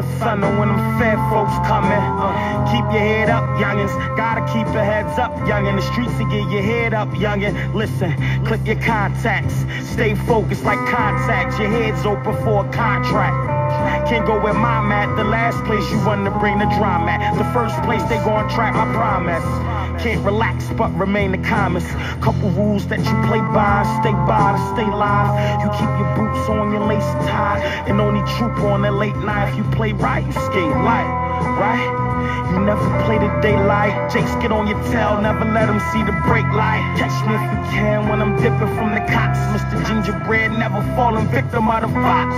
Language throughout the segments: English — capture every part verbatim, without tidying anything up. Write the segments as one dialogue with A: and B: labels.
A: son, and when them fed folks coming, uh, keep your head up, youngins. Gotta keep your heads up, youngin. The streets to get your head up, youngin. Listen, click your contacts. Stay focused like contacts. Your head's open for a contract. Can't go where mom at. The last place you run to bring the drama at. The first place they gon' trap, I promise. Can't relax but remain the calmest. Couple rules that you play by, stay by to stay live. You keep your boots on, your lace tied, and only troop on the late night. If you play right, you skate light, right? You never play the daylight. Jakes get on your tail, never let them see the brake light. Catch me if you can when I'm dipping from the cops. Mister Gingerbread, never falling victim of the fox.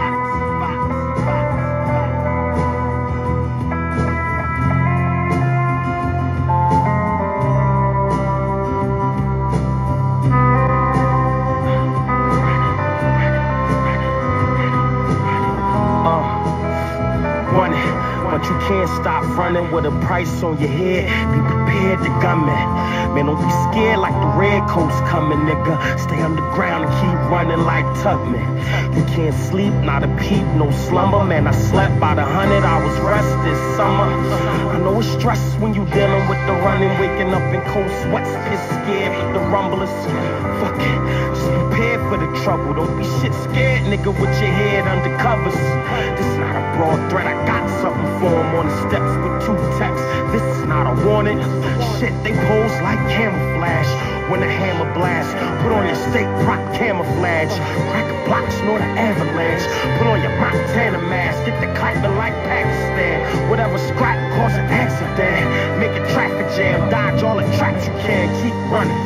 A: But you can't stop running with a price on your head. Be prepared to gunman. Man, don't be scared like the red coats coming, nigga. Stay underground and keep running like Tubman. You can't sleep, not a peep, no slumber. Man, I slept by the hundred hours rest this summer. I know it's stress when you dealing with the running, waking up in cold sweats, get scared with the rumblers. Fuck it, just prepare for the trouble. Don't be shit scared, nigga, with your head under covers. This not a broad threat, I got something for him on the steps with two texts. This is not a warning. Shit, they pose like camouflage. When the hammer blast, put on your state rock camouflage. Crack a block, snort an avalanche. Put on your Montana mask, get the clapping like Pakistan. Whatever scrap cause an accident. Make a traffic jam, dodge all the traps you can. Keep running.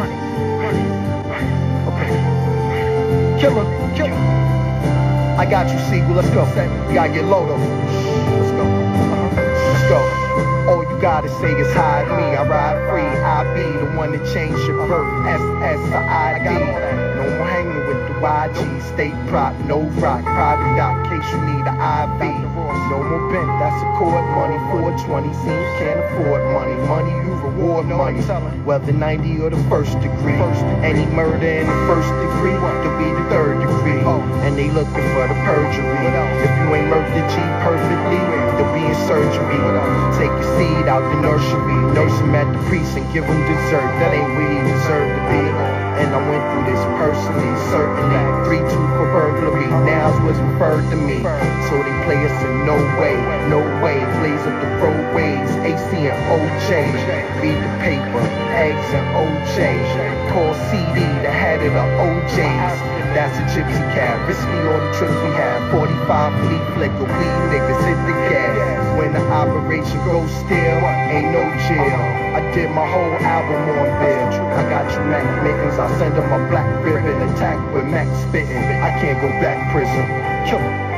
B: Okay. Killer, killer. I got you, Siegel. Let's go. We gotta get low though. Let's go. Let's go. All you gotta say is hide me. I ride free. I be the one that changed your birth. S S I D. No more hanging with the Y G. State prop, no rock. Private doc, case you need an I V. No more bent. That's a court money. four twenty. See you can't afford money. Money you reward money. Whether ninety or the first degree. Any murder in the first degree, to be the third degree. And they looking for the perjury. If you ain't murdered the G perfectly, to be in surgery. Take your seed out the nursery, nurse him at the precinct, give him dessert. That ain't where he deserve to be. And I went through this personally, certainly. three two for burglary, now's what's referred to me. So they play us in no way, no way. Blaze up the roadways, A C and O J. Read the paper, eggs and O J. Call C D, the head of the O Js. That's a gypsy cab, risk me all the trips we have. forty-five fleet flicker, weed niggas hit the gas. When the operation goes still, ain't no jail. I did my whole album on bail. I got you Mac mittens, I send them a black ribbon. Attack with Mac spitting, I can't go back prison. Kill 'em.